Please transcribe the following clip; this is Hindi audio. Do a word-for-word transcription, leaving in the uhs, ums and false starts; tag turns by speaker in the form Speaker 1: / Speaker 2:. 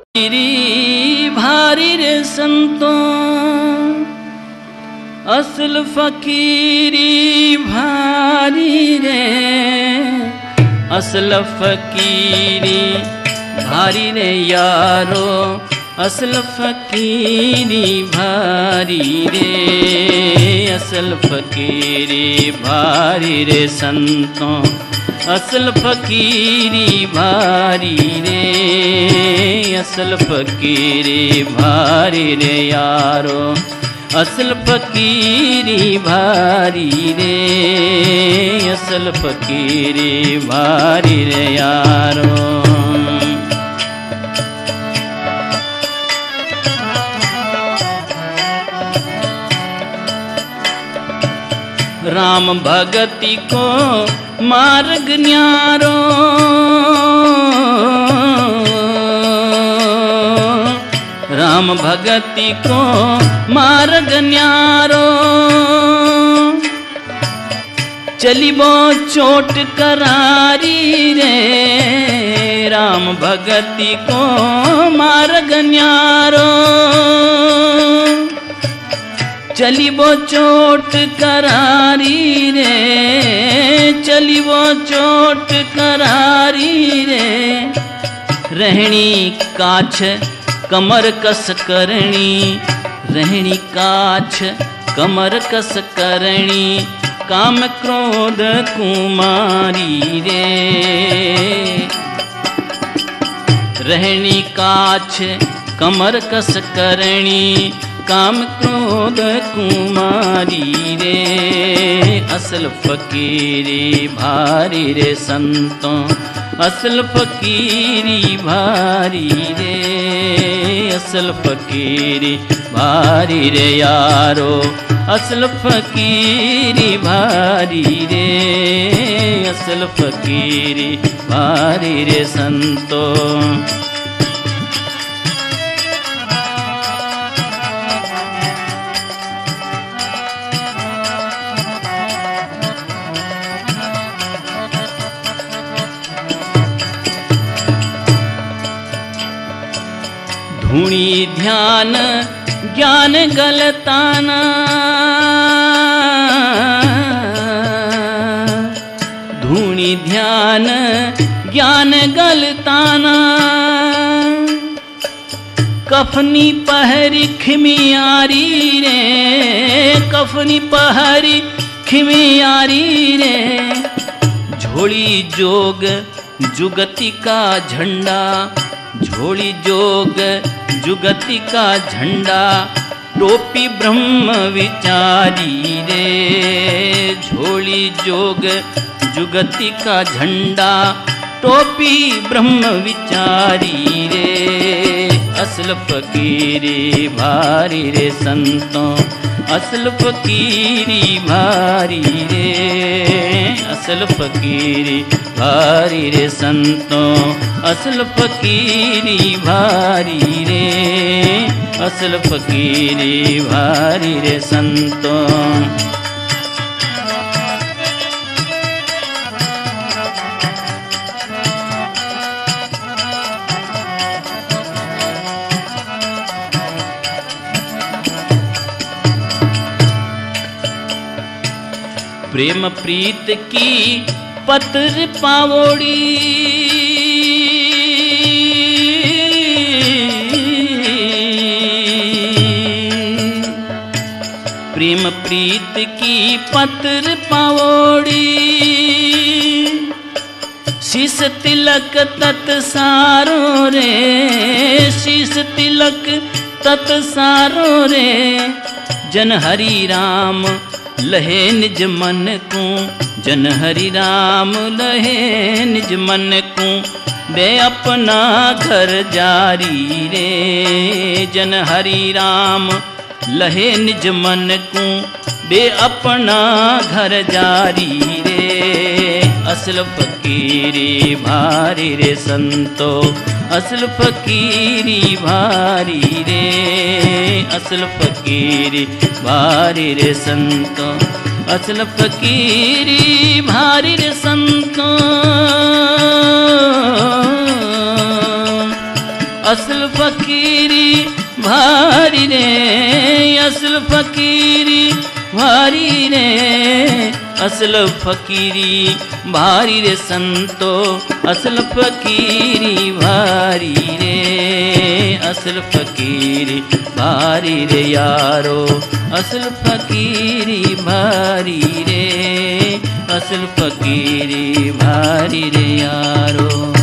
Speaker 1: फकीरी भारी रे संतों, असल फकीरी भारी रे, असल फकीरी भारी रे यारो, असल फकीरी भारी रे, असल फकीरी भारी रे संतों, असल फकीरी भारी रे, असल फकीरी भारी रे यारो, असल फकीरी भारी रे, असल फकीरी भारी रे यारो। राम भगति को मार्ग न्यारो, राम भगति को मार्ग न्यारो, चलिबो चोट करारी रे, राम भगति को मार्ग न्यारो, चलिबो चोट करारी रे, चलिबो चोट करारी रे, रहनी काछ कमर कस करनी, रहनी काछ कमर कस करनी, काम क्रोध कुमारी रे, रहनी काछ कमर कस करनी, काम क्रोध कुमारी रे, असल फकीरी भारी रे संतों, असल फकीरी भारी रे, असल फकीरी भारी रे यारो, असल फकीरी भारी रे, असल फकीरी भारी रे संतों। धूणी ध्यान ज्ञान गलताना, धूणी ध्यान ज्ञान गलताना, कफनी पहरी खिमियारी रे, कफनी पहरी खिमियारी रे, झोली जोग जुगति का झंडा, झोली जोग जुगति का झंडा, टोपी ब्रह्म विचारी रे, झोली जोग जुगति का झंडा, टोपी ब्रह्म विचारी रे, असल फकीरी भारी रे संतों, असल फकीरी भारी रे, असल फकीरी भारी रे संतों, असल फकीरी भारी रे, असल फकीरी भारी रे संतों। प्रेम प्रीत की पत्र पावोड़ी, प्रेम प्रीत की पत्र पावोड़ी, शीश तिलक तत सारो रे, शीश तिलक तत सारो रे, जन हरि राम लहे निज मन को, जन हरि राम लहे निज मन को, दे अपना घर जारी रे, जन हरि राम लहे निज मन को, दे अपना घर जारी रे, असल फकीरी भारी रे संतो, असल फकीरी भारी रे, असल फकीरी भारी रे संतो, असल फकीरी भारी रे संतो, असल असल फकीरी भारी रे, असल फकीरी भारी रे संतो, असल फकीरी भारी रे, असल फकीरी भारी रे यारो, असल फकीरी भारी रे, असल फकीरी भारी रे यारो।